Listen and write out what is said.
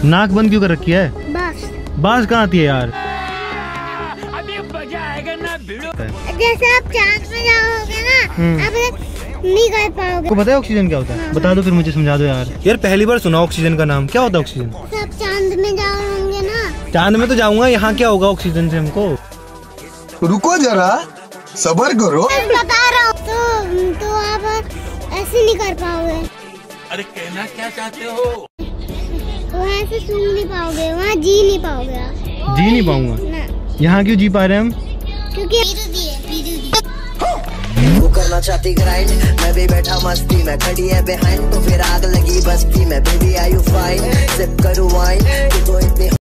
नाक बंद क्यों कर रखी है? बांस कहाँ आती है यार? अभी मजा आएगा ना भिड़ो। जैसे आप चांद में जाओगे ना, आप नहीं कर पाओगे। आपको पता है ऑक्सीजन क्या होता है? हाँ। बता दो फिर मुझे, समझा दो यार। यार पहली बार सुना ऑक्सीजन का नाम। क्या होता है ऑक्सीजन? आप चांद में जाओगे ना। चांद में तो जाऊंगा, यहाँ क्या होगा ऑक्सीजन से हमको? रुको जरा, सब्र करो। बता रहा हूँ तो आप ऐसे नहीं कर पाओगे। अरे कहना क्या चाहते हो? वहाँ ऐसे सूंघ नहीं पाओगे, वहाँ जी नहीं पाओगे आप। जी नहीं पाऊंगा? यहाँ क्यों जी पा रहे हैं हम? क्योंकि वो करना चाहती ग्राइंड, मैं भी बैठा मस्ती में, खड़ी है बिहाइंड तो फिर आग लगी बस्ती में। Baby are you fine, sip करूँ वाइन, तू तो इतनी